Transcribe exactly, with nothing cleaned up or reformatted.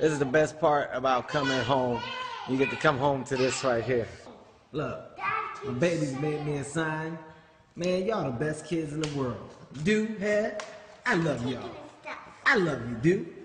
This is the best part about coming home. You get to come home to this right here. Look, my babies made me a sign. Man, y'all the best kids in the world. Dude, head, I love y'all. I love you, dude.